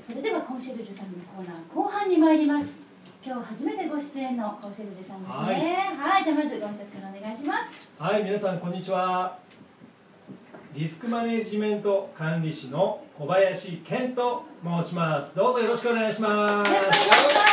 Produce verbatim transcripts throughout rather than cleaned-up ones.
それではコンシェルジュさんのコーナー後半に参ります。今日初めてご出演のコンシェルジュさんですね。はい、はい、じゃあまずご挨拶からお願いします。 はい、皆さんこんにちは。リスクマネジメント管理士の小林健と申します。どうぞよろしくお願いします。よろしくお願いします。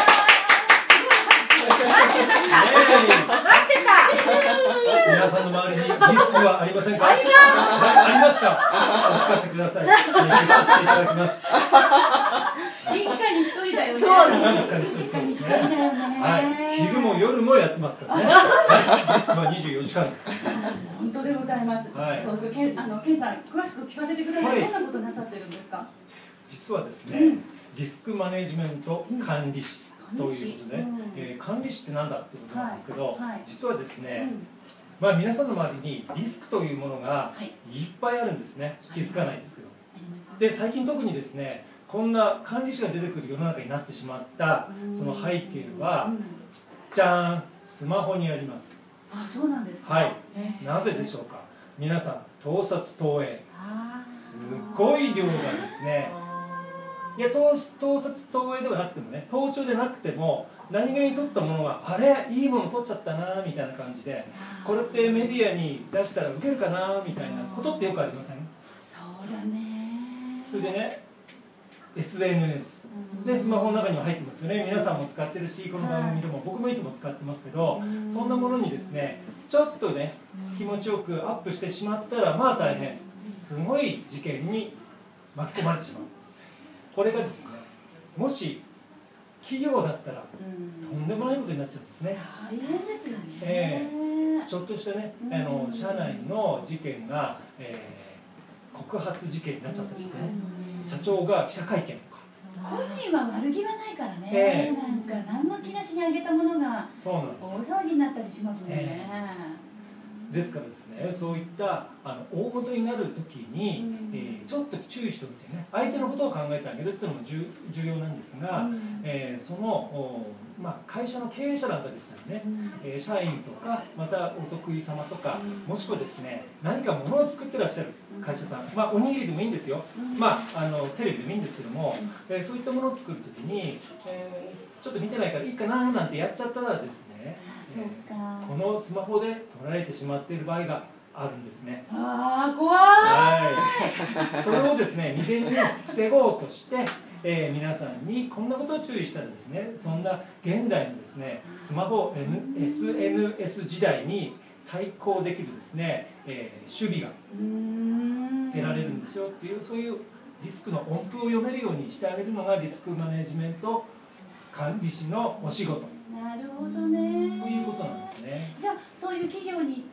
待ってました。待ってた。 皆さんの周りにリスクはありませんか？ あります。 ありますか？お聞かせください。聞かせていただきます。 一家に一人だよね。 そうです。一家に一人ですね。 はい。 昼も夜もやってますからね。リスクはにじゅうよじかんですから。 本当でございます。はい。そう、けん、あの、ケンさん、詳しく聞かせてください。どんなことなさってるんですか？ 実はですね、リスクマネジメント管理士ということで、えー、管理士ってなんだってことなんですけど、実はですね、まあ皆さんの周りにリスクというものがいっぱいあるんですね。気づかないんですけど。で、最近特にですね、こんな管理士が出てくる世の中になってしまったその背景は、じゃーん、スマホにあります。 あ、そうなんですか。 はい。なぜでしょうか。皆さん、盗撮盗影、すごい量がですね、いや、盗撮盗影ではなくてもね、盗聴でなくても何気に撮ったものがあれいいもの撮っちゃったなみたいな感じで、これってメディアに出したらウケるかなみたいなことってよくありません？ そうだね。 それでね、エスエヌエス でスマホの中には入ってますよね。皆さんも使ってるし、この番組でも僕もいつも使ってますけど、そんなものにですね、ちょっとね気持ちよくアップしてしまったらまあ大変、すごい事件に巻き込まれてしまう。これがですね、もし企業だったらとんでもないことになっちゃうんですね。 大変ですよね。 えー、ちょっとしたね、あの社内の事件が、えー、告発事件になっちゃったりしてね、社長が記者会見とか。 個人は悪気はないからね、 えー、 なんか何の気なしにあげたものがそうなんです大騒ぎになったりしますもんね。 えーですからですね、そういったあの大元になるときに、うん、えー、ちょっと注意しておいてね、相手のことを考えてあげるっていうのも重要なんですが、うん、えー、その、まあ、会社の経営者なんかでしたらね、うん、えー、社員とかまたお得意様とか、うん、もしくはですね、何か物を作ってらっしゃる会社さん、まあ、おにぎりでもいいんですよ、うん、まあ、あのテレビでもいいんですけども、うん、えー、そういったものを作るときに、えー、ちょっと見てないからいいかななんてやっちゃったらですね、このスマホで撮られてしまっている場合があるんですね。 ああ、怖い。 はい。それをですね、未然に防ごうとして、えー、皆さんにこんなことを注意したらですね、そんな現代のですね、スマホ、N、エスエヌエス 時代に対抗できるですね、えー、守備が得られるんですよっていう、そういうリスクの音符を読めるようにしてあげるのがリスクマネジメント管理士のお仕事。 なるほどね。 ということなんですね。 じゃあそういう企業に行って、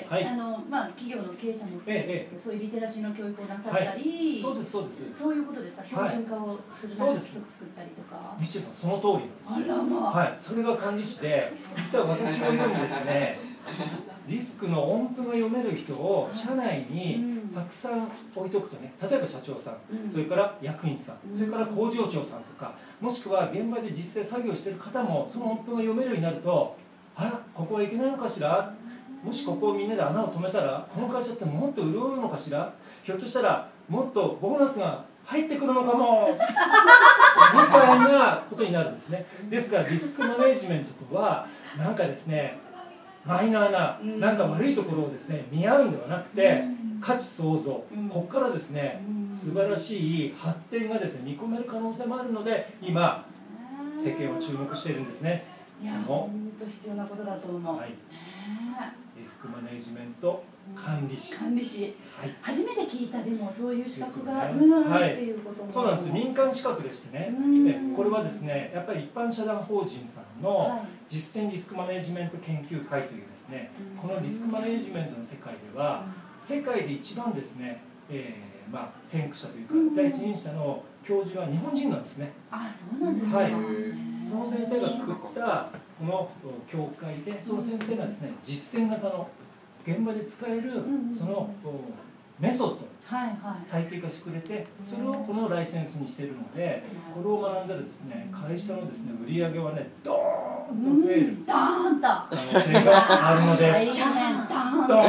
はい、あのまあ企業の経営者も含めてですけど、ええ、そういうリテラシーの教育をなさったり、はい、そうですそうです。そういうことですか。標準化をするための規則作ったりとか。みちさんその通りなんです。あらまあ。はい。それが管理士で、実は私のようにですね、リスクの音符が読める人を社内にたくさん置いとくとね、例えば社長さん、うん、それから役員さん、うん、それから工場長さんとか、もしくは現場で実際作業している方もその音符が読めるようになると、あら、ここはいけないのかしら、もしここをみんなで穴を止めたらこの会社ってもっと潤うのかしら、ひょっとしたらもっとボーナスが入ってくるのかもみたいなことになるんですね。ですからリスクマネジメントとはなんかですね、マイナーな、なんか悪いところをですね、見合うんではなくて、価値創造、ここからですね、素晴らしい発展がですね、見込める可能性もあるので、今、世間を注目しているんですね。 いや、本当必要なことだと思う。はい、 リスクマネジメント管理士。 管理士。はい、初めて聞いた、でもそういう資格があるっていうことも。 そうなんです。民間資格でしてね。で、これはですね、やっぱり一般社団法人さんの実践リスクマネジメント研究会というですね、このリスクマネジメントの世界では世界で一番ですね、えー、まあ先駆者というか第一人者の教授は日本人なんですね。 あ、そうなんですね。 はい。その先生が作ったこの協会で、その先生がですね、実践型の現場で使えるそのメソッド、体系化してくれて、それをこのライセンスにしているので、これを学んだらですね、会社のですね、売り上げはね、ドーンと増えるドーンと可能性があるのです。 ドーンと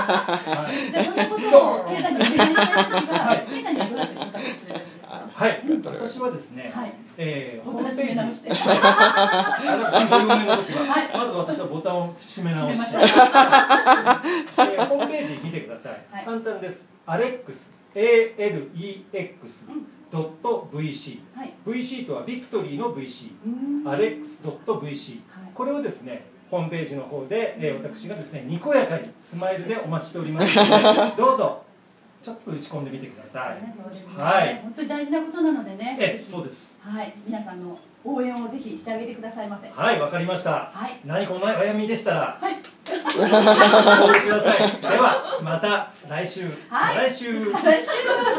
じゃあそんなことを経済にお願いしたいときは、経済にはどうやってコンタクトするんですか？ はい、 私はですね、 はい、 えー、ホームページ、 はい、 私ご用命の時は、はい、まず私はボタンを閉め直して、えー、ホームページ見てください。はい、簡単です。アレックス、エーエルイーエックスドットブイシー、はい、ブイシー とはビクトリーの ブイシー、アレックスドットブイシー、はい、これをですね、ホームページの方で、えー、私がですね、にこやかにスマイルでお待ちしておりますので、どうぞちょっと打ち込んでみてください。 そうですね。 はい。 本当に大事なことなのでね。 え、そうです。 はい。皆さんの応援をぜひしてあげてくださいませ。 はい、わかりました。はい。何かお悩みでしたら、はい。お送りください。ではまた来週、再来週。再来週。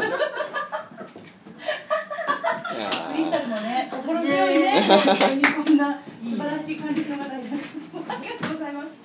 クリスタルもね、心強いね。こんな素晴らしい感じの方いらっしゃって、ありがとうございます。